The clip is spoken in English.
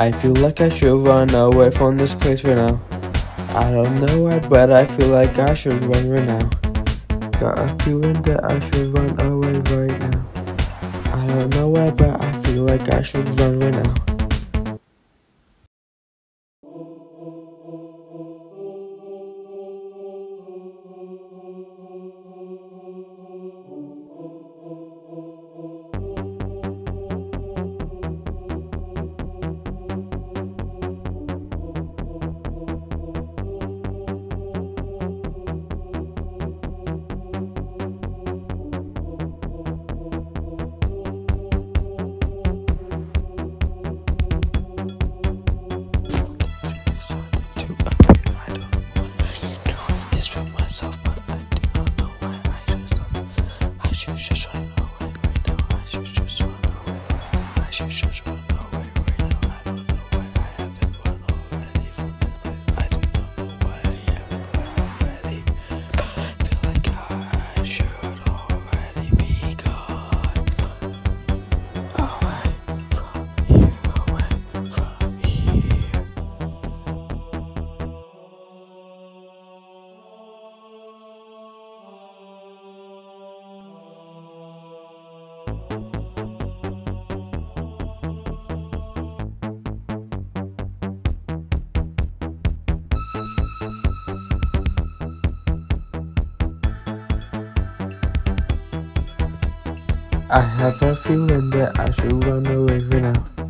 I feel like I should run away from this place right now. I don't know why, but I feel like I should run right now. Got a feeling that I should run away right now. I don't know why, but I feel like I should run right now. I have a feeling that I should run away right now.